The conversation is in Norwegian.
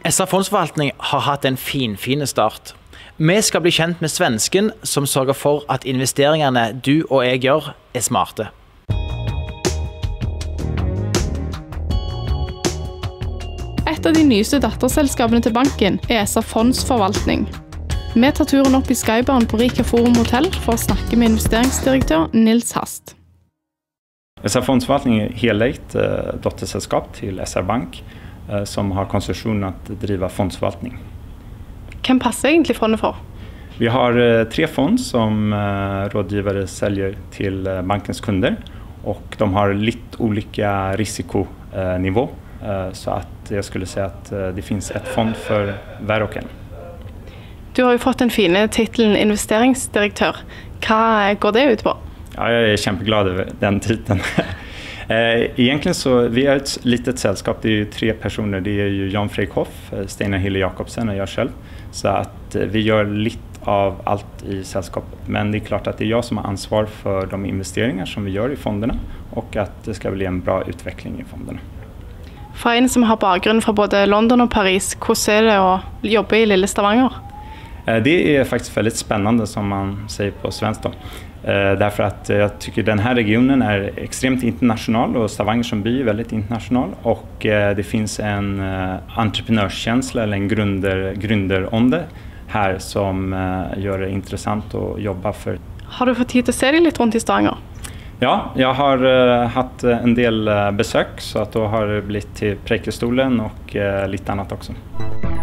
SA Fondsforvaltning har hatt en fin start. Vi skal bli kjent med svensken som sørger for at investeringene du og jeg gjør er smarte. Et av de nyeste datterselskapene til banken er SA Fondsforvaltning. Vi tar turen opp i Skybaren på Rika Forum Hotel for å snakke med investeringsdirektør Nils Hast. SA Fondsforvaltning er helägt dotterselskap til SR Bank som har konsesjon att driva fondsforvaltning. Hvem passer egentlig fondet for? Vi har 3 fond som rådgivare säljer till bankens kunder och de har lite olika risikonivå så att jag skulle säga att det finns ett fond för hver och en. Du har jo fått den fine titlen investeringsdirektør. Hva går det ut på? Ja, jag är kämpeglad över den titeln. Egentligen så, vi är ett litet sällskap, det är ju 3 personer, det är ju Jan Fredrik Hoff, Steinar Hille Jakobsen och jag själv. Så att vi gör lite av allt i sällskapet. Men det är klart att det är jag som har ansvar för de investeringar som vi gör i fonderna och att det ska bli en bra utveckling i fonderna. For en som har bakgrunn fra både London og Paris, hvordan er det å jobbe i lille Stavanger? Det är faktiskt väldigt spännande som man säger på svensk då. Därför att jag tycker den här regionen är extremt internationell och Stavanger som by är väldigt internationell och det finns en entreprenörskänsla eller en grunderonde här som gör det intressant att jobba för. Har du fått tid att se dig lite runt i Stavanger? Ja, jag har haft en del besök så att då har det blivit till Preikestolen och lite annat också.